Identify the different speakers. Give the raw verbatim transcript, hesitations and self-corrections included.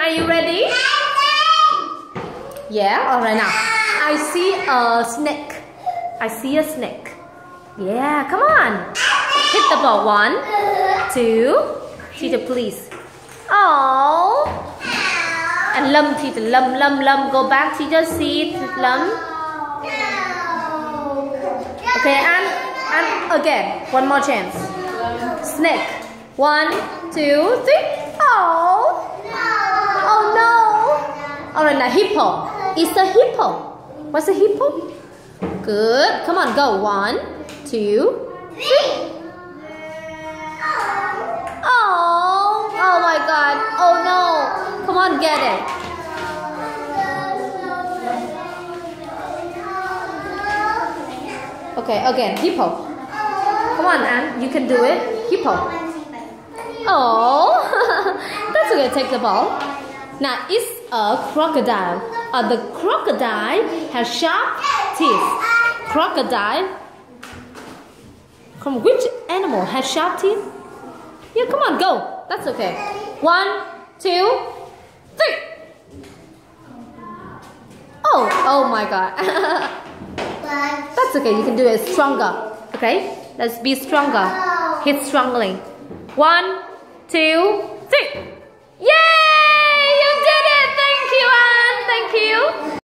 Speaker 1: are you ready? Yeah, alright now. I see a snake. I see a snake. Yeah, come on. Hit the ball. One, two. Teacher, please. Oh. And Lum, teacher. Lum, Lum, Lum. Go back, teacher. See it, Lum. Okay, and and again. One more chance. Snake. One, two, three. Oh. Oh no. Alright, now hippo. It's a hippo. What's a hippo? Good. Come on, go. One, two, three. Oh. Oh my God. Oh no. Come on, get it. Okay, again, hippo. Come on, Anne. You can do it. Hippo. Oh. That's okay. Take the ball. Now, it's a crocodile. Uh, the crocodile has sharp teeth. Crocodile. From which animal has sharp teeth? Yeah, come on, go. That's okay. One, two, three. Oh, oh my God. That's okay. You can do it stronger. Okay, let's be stronger. Hit strongly. One, two, three. Yay! You did it! Thank you, Anne. Thank you.